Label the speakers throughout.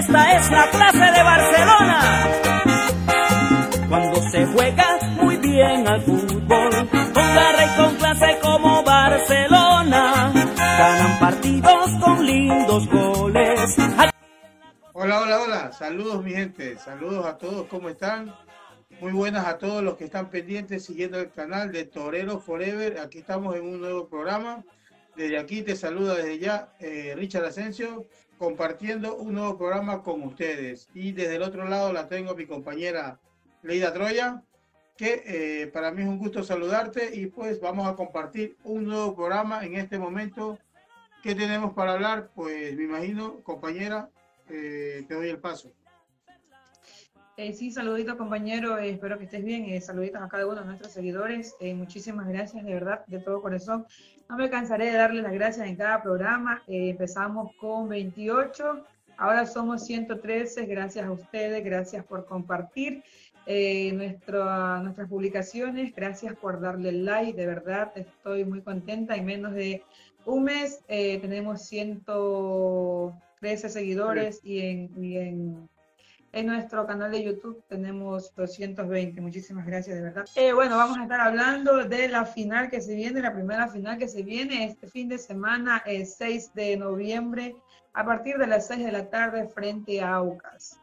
Speaker 1: Esta es la clase de Barcelona. Cuando se juega muy bien al fútbol, con garra y con clase como Barcelona, ganan partidos con lindos goles.
Speaker 2: Hola, hola, hola. Saludos, mi gente. Saludos a todos. ¿Cómo están? Muy buenas a todos los que están pendientes siguiendo el canal de Torero Forever. Aquí estamos en un nuevo programa. Desde aquí te saluda desde ya Richard Asensio, compartiendo un nuevo programa con ustedes. Y desde el otro lado la tengo mi compañera Leida Troya, que para mí es un gusto saludarte y pues vamos a compartir un nuevo programa en este momento. ¿Qué tenemos para hablar? Pues me imagino, compañera, te doy el paso.
Speaker 3: Sí, saluditos compañero, espero que estés bien, saluditos a cada uno de nuestros seguidores, muchísimas gracias de verdad, de todo corazón. No me cansaré de darles las gracias en cada programa, empezamos con 28, ahora somos 113, gracias a ustedes, gracias por compartir nuestras publicaciones, gracias por darle like, de verdad estoy muy contenta, en menos de un mes tenemos 113 seguidores en nuestro canal de YouTube tenemos 220. Muchísimas gracias, de verdad. Bueno, vamos a estar hablando de la final que se viene, la primera final que se viene este fin de semana, el 6 de noviembre, a partir de las 6 de la tarde frente a Aucas.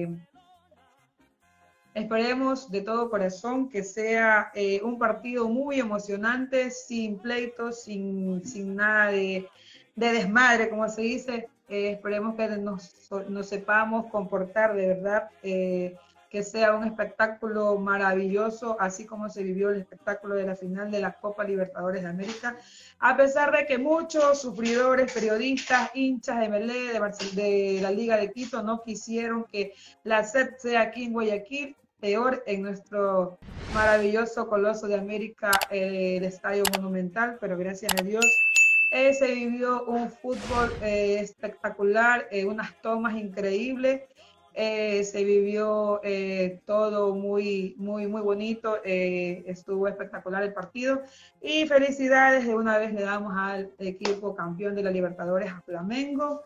Speaker 3: Esperemos de todo corazón que sea un partido muy emocionante, sin pleitos, sin nada de desmadre, como se dice. Esperemos que nos sepamos comportar de verdad, que sea un espectáculo maravilloso, así como se vivió el espectáculo de la final de la Copa Libertadores de América, a pesar de que muchos sufridores, periodistas, hinchas de Melé, de la Liga de Quito, no quisieron que la sed sea aquí en Guayaquil, peor en nuestro maravilloso Coloso de América, el Estadio Monumental, pero gracias a Dios se vivió un fútbol espectacular, unas tomas increíbles, se vivió todo muy bonito, estuvo espectacular el partido y felicidades, de una vez le damos al equipo campeón de la Libertadores, a Flamengo,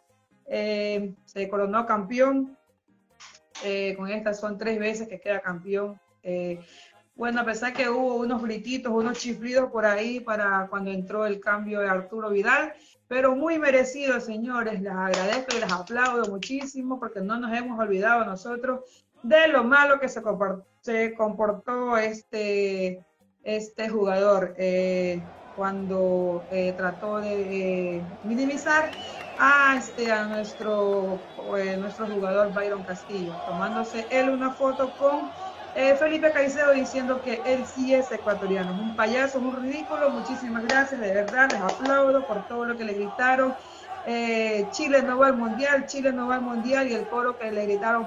Speaker 3: se coronó campeón, con estas son 3 veces que queda campeón. Bueno, a pesar que hubo unos grititos, unos chiflidos por ahí para cuando entró el cambio de Arturo Vidal, pero muy merecido, señores, les agradezco y les aplaudo muchísimo porque no nos hemos olvidado nosotros de lo malo que se comportó este jugador cuando trató de minimizar a nuestro jugador Byron Castillo, tomándose él una foto con Felipe Caicedo diciendo que él sí es ecuatoriano. Es un payaso, es un ridículo. Muchísimas gracias, de verdad, les aplaudo por todo lo que le gritaron. Chile no va al mundial, Chile no va al mundial, y el coro que le gritaron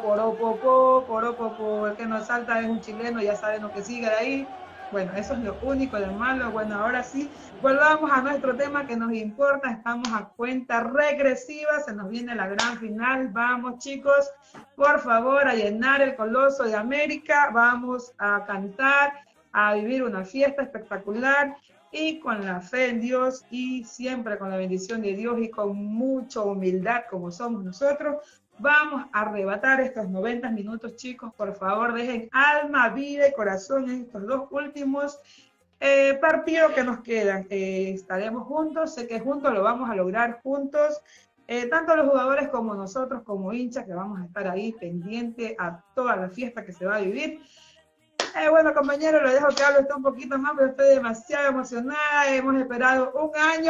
Speaker 3: por el que nos salta es un chileno, ya saben lo que sigue de ahí. Bueno, eso es lo único de malo. Bueno, ahora sí, volvamos a nuestro tema que nos importa. Estamos a cuenta regresiva, se nos viene la gran final. Vamos, chicos, por favor, a llenar el Coloso de América. Vamos a cantar, a vivir una fiesta espectacular y con la fe en Dios y siempre con la bendición de Dios y con mucha humildad como somos nosotros. Vamos a arrebatar estos 90 minutos, chicos. Por favor, dejen alma, vida y corazón en estos 2 últimos partidos que nos quedan. Estaremos juntos, sé que juntos lo vamos a lograr juntos. Tanto los jugadores como nosotros, como hinchas, que vamos a estar ahí pendiente a toda la fiesta que se va a vivir. Bueno, compañeros, lo dejo que hable un poquito más, pero estoy demasiado emocionada. Hemos esperado un año.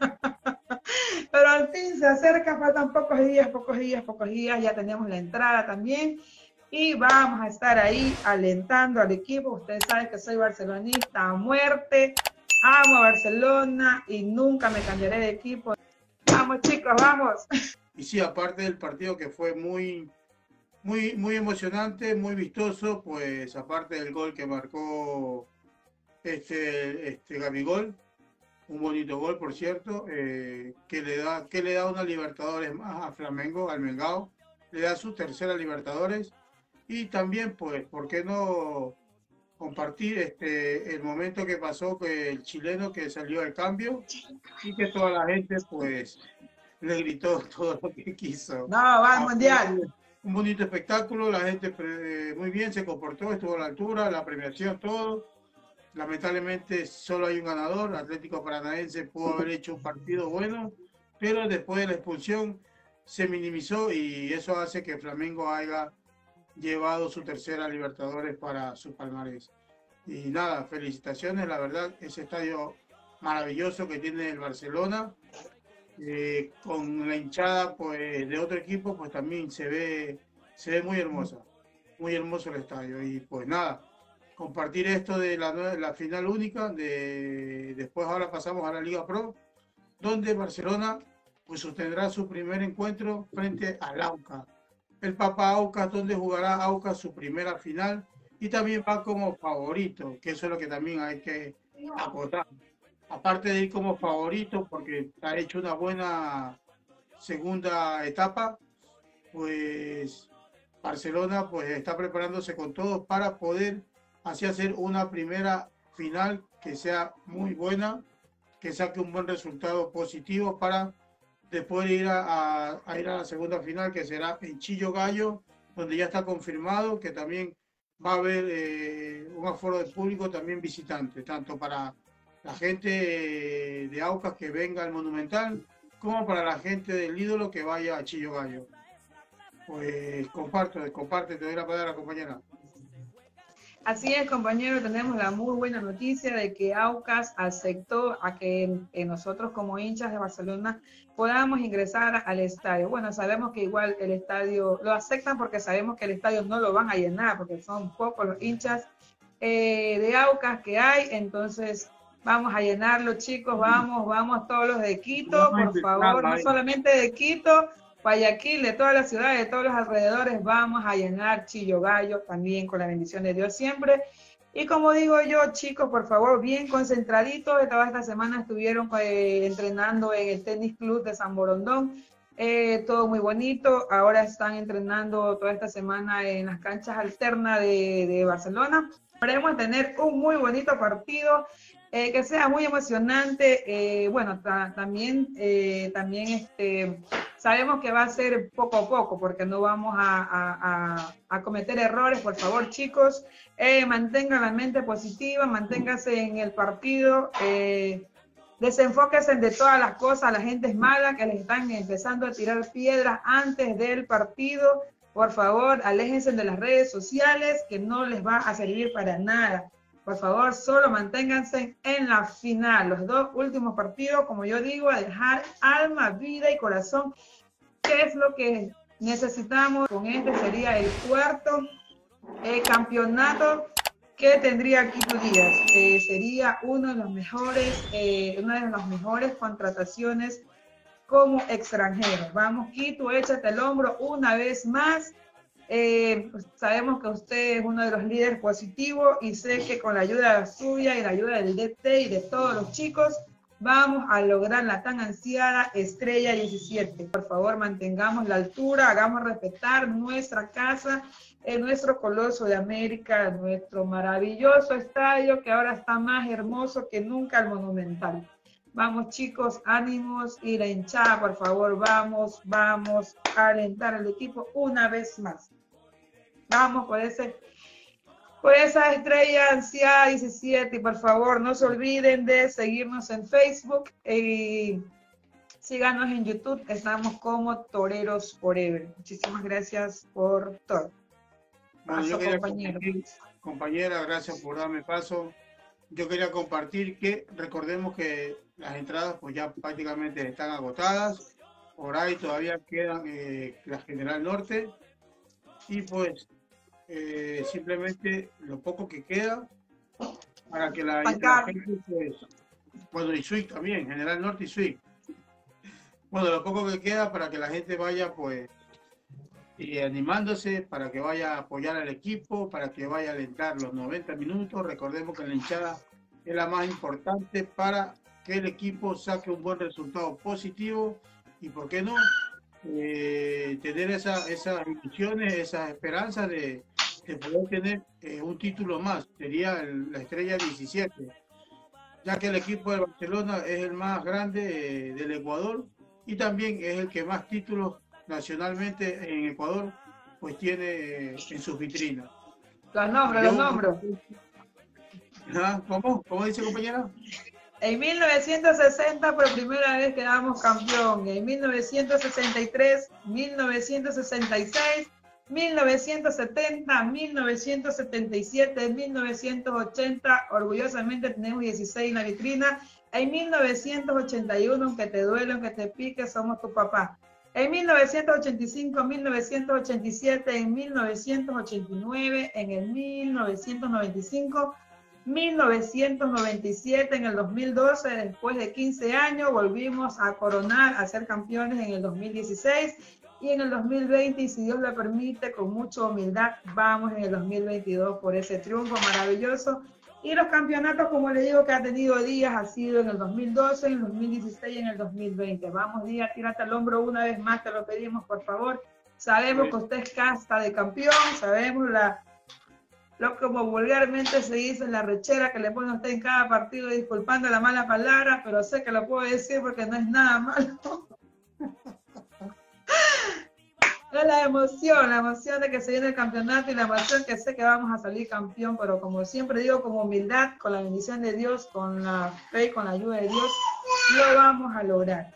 Speaker 3: Pero al fin se acerca, faltan pocos días, ya tenemos la entrada también y vamos a estar ahí alentando al equipo. Ustedes saben que soy barcelonista a muerte, amo a Barcelona y nunca me cambiaré de equipo. Vamos, chicos, vamos.
Speaker 2: Y sí, aparte del partido que fue muy emocionante, muy vistoso, pues aparte del gol que marcó Gabigol, un bonito gol, por cierto, que le da una Libertadores más a Flamengo, al Mengao, le da su tercera Libertadores, y también, pues, ¿por qué no compartir el momento que pasó que el chileno que salió al cambio y que toda la gente, pues, le gritó todo lo que quiso?
Speaker 3: No, va al mundial.
Speaker 2: un bonito espectáculo, la gente muy bien se comportó, estuvo a la altura, la premiación, todo. Lamentablemente solo hay un ganador, Atlético Paranaense pudo haber hecho un partido bueno, pero después de la expulsión se minimizó y eso hace que Flamengo haya llevado su tercera Libertadores para su palmarés. Y nada, felicitaciones, la verdad, ese estadio maravilloso que tiene el Barcelona, con la hinchada pues, de otro equipo, pues también se ve muy hermosa, muy hermoso el estadio. Y pues nada, compartir esto de la final única, después ahora pasamos a la Liga Pro, donde Barcelona pues sostendrá su primer encuentro frente al Aucas. El Papa Aucas, donde jugará Aucas su primera final y también va como favorito, que eso es lo que también hay que acotar. Aparte de ir como favorito, porque ha hecho una buena segunda etapa, pues Barcelona pues está preparándose con todo para poder así hacer una primera final que sea muy buena, que saque un buen resultado positivo para después ir a ir a la segunda final, que será en Chillo Gallo, donde ya está confirmado que también va a haber un aforo de público también visitante, tanto para la gente de Aucas que venga al Monumental, como para la gente del ídolo que vaya a Chillo Gallo. Pues comparte, te doy la palabra, compañera.
Speaker 3: Así es, compañero, tenemos la muy buena noticia de que Aucas aceptó a que nosotros como hinchas de Barcelona podamos ingresar al estadio. Bueno, sabemos que igual el estadio lo aceptan porque sabemos que el estadio no lo van a llenar porque son pocos los hinchas de Aucas que hay, entonces vamos a llenarlo, chicos, vamos todos los de Quito, por favor, no solamente de Quito, Guayaquil, de todas las ciudades, de todos los alrededores, vamos a llenar Chillo Gallo también con la bendición de Dios siempre. Y como digo yo, chicos, por favor, bien concentraditos, toda esta semana estuvieron entrenando en el Tenis Club de San Borondón, todo muy bonito, ahora están entrenando toda esta semana en las canchas alternas de Barcelona. Esperemos tener un muy bonito partido, que sea muy emocionante. Bueno, también sabemos que va a ser poco a poco, porque no vamos a cometer errores. Por favor, chicos, mantengan la mente positiva, manténganse en el partido, desenfóquense de todas las cosas, la gente es mala, que les están empezando a tirar piedras antes del partido. Por favor, aléjense de las redes sociales, que no les va a servir para nada. Por favor, solo manténganse en la final. Los dos últimos partidos, como yo digo, a dejar alma, vida y corazón. ¿Qué es lo que necesitamos? Con este sería el cuarto campeonato que tendría Quito Díaz. Sería una de las mejores contrataciones como extranjero. Vamos, Quito, échate el hombro una vez más. Sabemos que usted es uno de los líderes positivos y sé que con la ayuda suya y la ayuda del DT y de todos los chicos vamos a lograr la tan ansiada estrella 17. Por favor, mantengamos la altura, hagamos respetar nuestra casa, nuestro Coloso de América, nuestro maravilloso estadio que ahora está más hermoso que nunca, el Monumental. Vamos, chicos, ánimos, y la hinchada, por favor, vamos a alentar al equipo una vez más. Vamos por esa estrella ansiada 17, y por favor no se olviden de seguirnos en Facebook y síganos en YouTube, estamos como Toreros Forever. Muchísimas gracias por todo.
Speaker 2: Bueno, yo quería compartir, compañera, gracias por darme paso. Yo quería compartir que recordemos que las entradas pues ya prácticamente están agotadas, por ahí todavía quedan la General Norte, y pues simplemente lo poco que queda para que la gente pues, bueno, y Suic también, General Norte y Suic, bueno, lo poco que queda para que la gente vaya pues animándose, para que vaya a apoyar al equipo, para que vaya a alentar los 90 minutos. Recordemos que la hinchada es la más importante para que el equipo saque un buen resultado positivo y, ¿por qué no?, tener esas ilusiones, esas esperanzas de poder tener un título más. Sería la estrella 17, ya que el equipo de Barcelona es el más grande del Ecuador y también es el que más títulos nacionalmente en Ecuador pues tiene en sus vitrinas.
Speaker 3: Los nombro.
Speaker 2: ¿Cómo dice, compañera?
Speaker 3: En 1960 por primera vez quedamos campeón. En 1963, 1966, 1970, 1977, 1980, orgullosamente tenemos 16 en la vitrina. En 1981, aunque te duele, aunque te pique, somos tu papá. En 1985, 1987, en 1989, en el 1995, 1997, en el 2012, después de 15 años, volvimos a coronar, a ser campeones en el 2016 y en el 2020, y si Dios lo permite, con mucha humildad, vamos en el 2022 por ese triunfo maravilloso. Y los campeonatos, como le digo, que ha tenido Díaz, ha sido en el 2012, en el 2016 y en el 2020. Vamos, Díaz, tírate al hombro una vez más, te lo pedimos, por favor. Sabemos que usted es casta de campeón, sabemos lo como vulgarmente se dice, la rechera que le pone usted en cada partido, disculpando la mala palabra, pero sé que lo puedo decir porque no es nada malo. Es la emoción de que se viene el campeonato y la emoción que sé que vamos a salir campeón, pero como siempre digo, con humildad, con la bendición de Dios, con la fe y con la ayuda de Dios, lo vamos a lograr.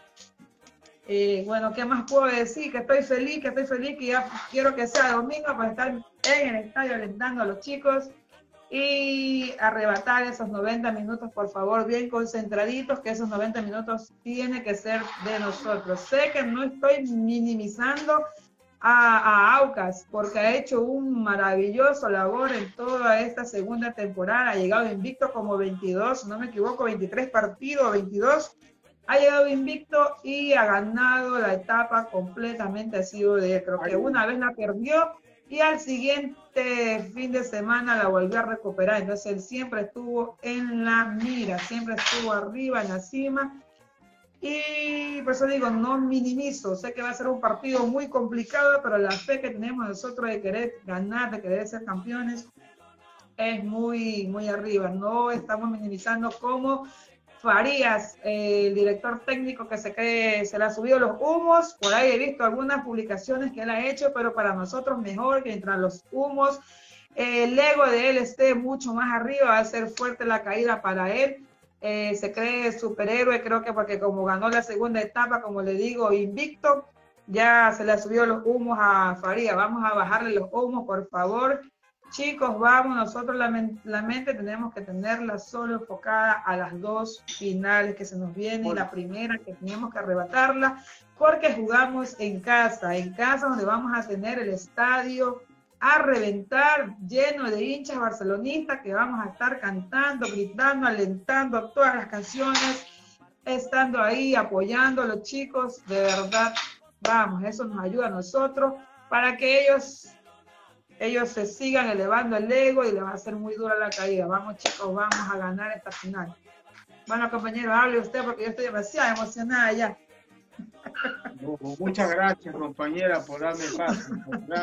Speaker 3: Bueno, ¿qué más puedo decir? Que estoy feliz, que ya quiero que sea domingo para estar en el estadio alentando a los chicos y arrebatar esos 90 minutos, por favor, bien concentraditos, que esos 90 minutos tiene que ser de nosotros. Sé que no estoy minimizando a Aucas, porque ha hecho un maravilloso labor en toda esta segunda temporada, ha llegado invicto como 22, no me equivoco, 23 partidos, 22, ha llegado invicto y ha ganado la etapa completamente, ha sido de él. Creo que una vez la perdió y al siguiente fin de semana la volvió a recuperar, entonces él siempre estuvo en la mira, siempre estuvo arriba, en la cima. Y por eso digo, no minimizo, sé que va a ser un partido muy complicado, pero la fe que tenemos nosotros de querer ganar, de querer ser campeones, es muy, muy arriba. No estamos minimizando como Farías, el director técnico que se le ha subido los humos. Por ahí he visto algunas publicaciones que él ha hecho, pero para nosotros mejor que mientras los humos, el ego de él esté mucho más arriba, va a ser fuerte la caída para él. Se cree superhéroe, creo que porque como ganó la segunda etapa, como le digo, invicto, ya se le subió los humos a Farías. Vamos a bajarle los humos, por favor. Chicos, vamos, nosotros la mente tenemos que tenerla solo enfocada a las dos finales que se nos vienen, y la primera que tenemos que arrebatarla, porque jugamos en casa donde vamos a tener el estadio a reventar, lleno de hinchas barcelonistas que vamos a estar cantando, gritando, alentando todas las canciones, estando ahí, apoyando a los chicos, de verdad, vamos, eso nos ayuda a nosotros para que ellos se sigan elevando el ego y le va a ser muy dura la caída. Vamos, chicos, vamos a ganar esta final. Bueno, compañero, hable usted porque yo estoy demasiado emocionada ya.
Speaker 2: Muchas gracias, compañera, por darme paso.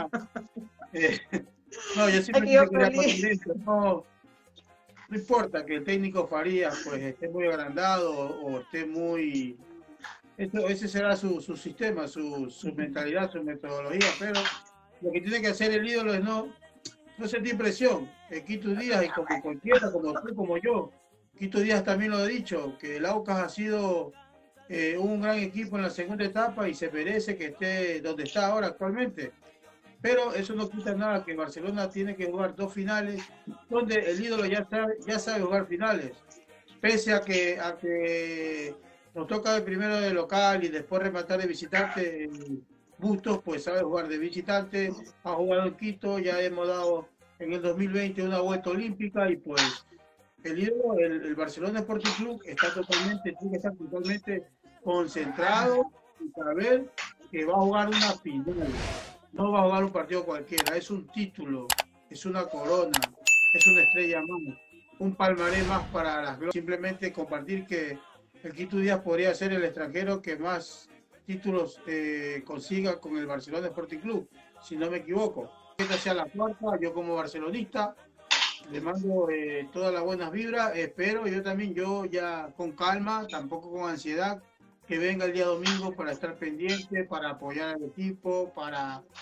Speaker 2: No, yo siempre quería poner esto. No importa que el técnico Farías pues esté muy agrandado o esté muy... Ese será su sistema, su mentalidad, su metodología, pero lo que tiene que hacer el ídolo es no sentir presión. Quito Díaz, y como cualquiera, como tú, como yo, Quito Díaz también lo ha dicho, que el Aucas ha sido un gran equipo en la segunda etapa y se merece que esté donde está ahora actualmente. Pero eso no quita nada que Barcelona tiene que jugar dos finales, donde el ídolo ya sabe jugar finales. Pese a que nos toca el primero de local y después rematar de visitante, Bustos pues sabe jugar de visitante, ha jugado en Quito, ya hemos dado en el 2020 una vuelta olímpica y pues el ídolo, el Barcelona Sporting Club tiene que estar totalmente concentrado y saber que va a jugar una final. No va a jugar un partido cualquiera, es un título, es una corona, es una estrella más, un palmarés más para las glorias. Simplemente compartir que el Quito Díaz podría ser el extranjero que más títulos consiga con el Barcelona Sporting Club, si no me equivoco. Esta sea la cuarta, yo como barcelonista le mando todas las buenas vibras, espero yo ya con calma, tampoco con ansiedad, que venga el día domingo para estar pendiente, para apoyar al equipo, para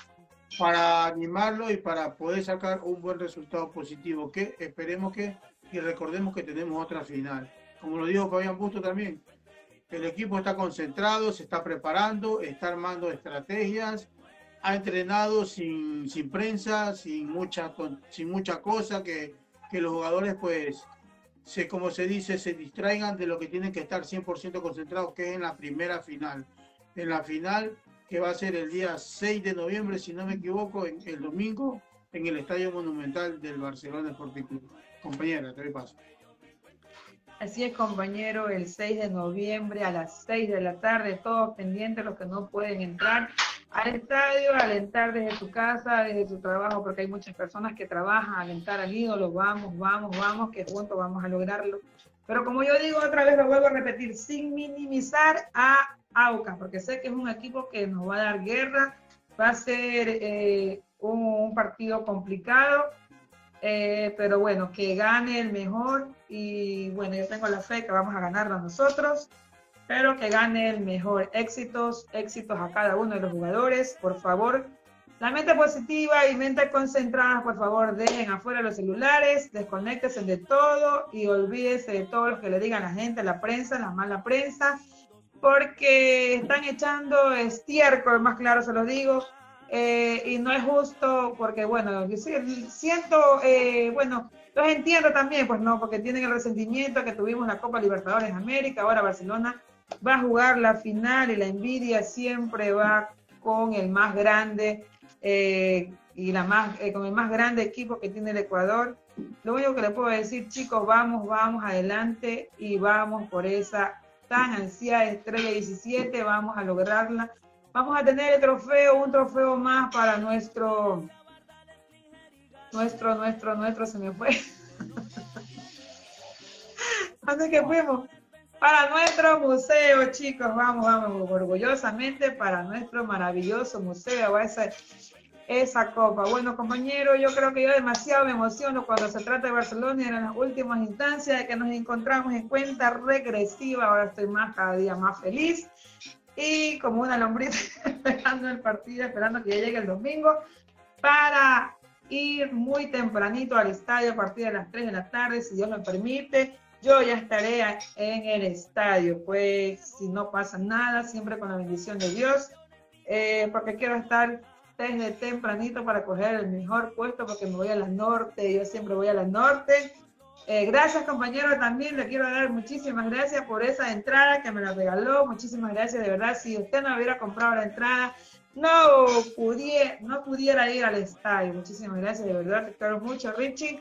Speaker 2: para animarlo y para poder sacar un buen resultado positivo, que esperemos que, y recordemos que tenemos otra final. Como lo dijo Fabián Busto también, el equipo está concentrado, se está preparando, está armando estrategias, ha entrenado sin prensa, sin mucha cosa, que los jugadores pues, como se dice, se distraigan de lo que tienen que estar 100% concentrados, que es en la primera final. En la final que va a ser el día 6 de noviembre, si no me equivoco, el domingo, en el Estadio Monumental del Barcelona Sporting Club. Compañera, te doy paso.
Speaker 3: Así es, compañero, el 6 de noviembre a las 6 de la tarde, todos pendientes, los que no pueden entrar al estadio, alentar desde tu casa, desde tu trabajo, porque hay muchas personas que trabajan, alentar al ídolo, vamos, que juntos vamos a lograrlo. Pero como yo digo, otra vez lo vuelvo a repetir, sin minimizar a Aucas, porque sé que es un equipo que nos va a dar guerra, va a ser un partido complicado, pero bueno, que gane el mejor, y bueno, yo tengo la fe que vamos a ganarlo nosotros, pero que gane el mejor. Éxitos a cada uno de los jugadores, por favor. La mente positiva y mente concentrada, por favor, dejen afuera los celulares, desconéctense de todo y olvídense de todo lo que le digan la gente, la prensa, la mala prensa, porque están echando estiércol, más claro se lo digo, y no es justo, porque bueno, yo siento, bueno, los entiendo también, pues no, porque tienen el resentimiento que tuvimos la Copa Libertadores América, ahora Barcelona va a jugar la final y la envidia siempre va con el más grande y con el más grande equipo que tiene el Ecuador. Lo único que le puedo decir, chicos, vamos adelante y vamos por esa tan ansiada estrella 17, vamos a lograrla. Vamos a tener el trofeo, un trofeo más para nuestro, se me fue. ¿Dónde que fuimos? Para nuestro museo, chicos, vamos, orgullosamente para nuestro maravilloso museo, va esa copa. Bueno, compañeros, yo creo que yo demasiado me emociono cuando se trata de Barcelona y en las últimas instancias de que nos encontramos en cuenta regresiva. Ahora estoy cada día más feliz y como una lombriz esperando el partido, esperando que ya llegue el domingo para ir muy tempranito al estadio a partir de las 3 de la tarde, si Dios me permite. Yo ya estaré en el estadio, pues si no pasa nada, siempre con la bendición de Dios, porque quiero estar desde tempranito para coger el mejor puesto, porque me voy a la norte, yo siempre voy a la norte. Gracias, compañero, también le quiero dar muchísimas gracias por esa entrada que me la regaló, muchísimas gracias, de verdad, si usted no hubiera comprado la entrada, no pudiera ir al estadio. Muchísimas gracias, de verdad, te quiero mucho, Richie.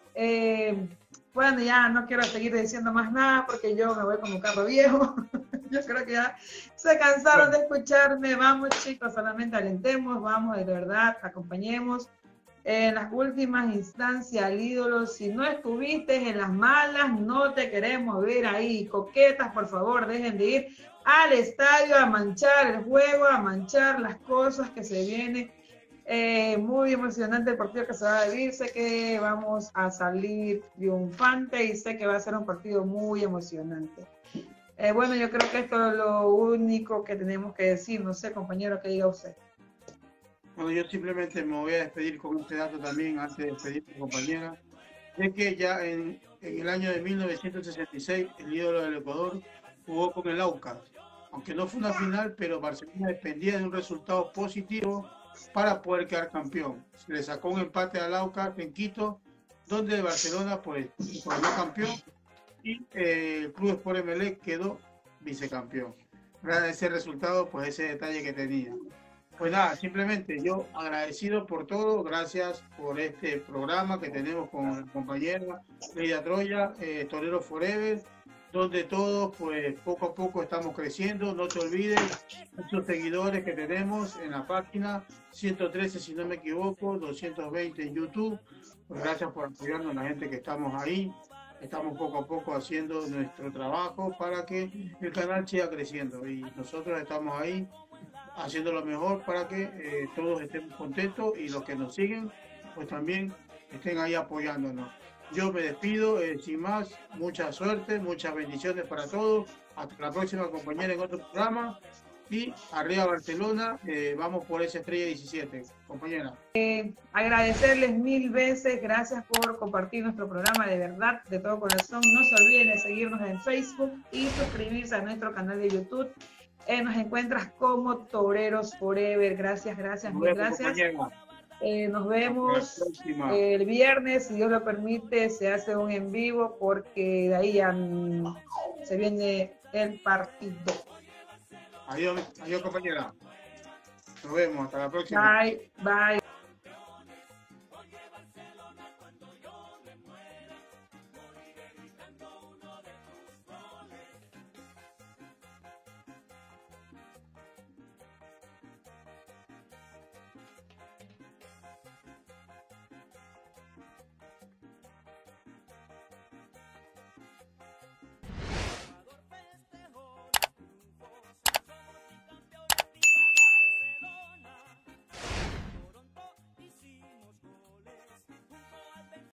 Speaker 3: Bueno, ya no quiero seguir diciendo más nada porque yo me voy como carro viejo. Yo creo que ya se cansaron de escucharme. Vamos, chicos, solamente alentemos, vamos, de verdad, acompañemos. En las últimas instancias al ídolo, si no estuviste en las malas, no te queremos ver ahí. Coquetas, por favor, dejen de ir al estadio a manchar el juego, a manchar las cosas que se vienen. Muy emocionante el partido que se va a vivir, sé que vamos a salir triunfante y sé que va a ser un partido muy emocionante. Bueno, yo creo que esto es lo único que tenemos que decir, no sé, compañero, ¿qué diga usted?
Speaker 2: Bueno, yo simplemente me voy a despedir con este dato también, antes de despedir a mi compañera, de que ya en el año de 1966 el ídolo del Ecuador jugó con el Aucas, aunque no fue una final, pero Barcelona dependía de un resultado positivo para poder quedar campeón. Se le sacó un empate al Aucas en Quito, donde Barcelona pues formó campeón y el Club Sport Emelec quedó vicecampeón. Gracias a ese resultado, pues ese detalle que tenía. Pues nada, simplemente yo agradecido por todo, gracias por este programa que tenemos con la compañera Leida Troya, Torero Forever, donde todos pues poco a poco estamos creciendo. No te olvides, muchos seguidores que tenemos en la página, 113 si no me equivoco, 220 en YouTube. Pues gracias por apoyarnos, la gente que estamos ahí. Estamos poco a poco haciendo nuestro trabajo para que el canal siga creciendo y nosotros estamos ahí haciendo lo mejor para que todos estemos contentos y los que nos siguen pues también estén ahí apoyándonos. Yo me despido, sin más, mucha suerte, muchas bendiciones para todos. Hasta la próxima, compañera, en otro programa. Y arriba Barcelona, vamos por esa estrella 17, compañera.
Speaker 3: Agradecerles 1000 veces, gracias por compartir nuestro programa, de verdad, de todo corazón. No se olviden de seguirnos en Facebook y suscribirse a nuestro canal de YouTube. Nos encuentras como Toreros Forever. Gracias, muy gracias. Nos vemos el viernes, si Dios lo permite, se hace un en vivo porque de ahí ya se viene el partido.
Speaker 2: Adiós, compañera. Nos vemos, hasta la próxima.
Speaker 3: Bye.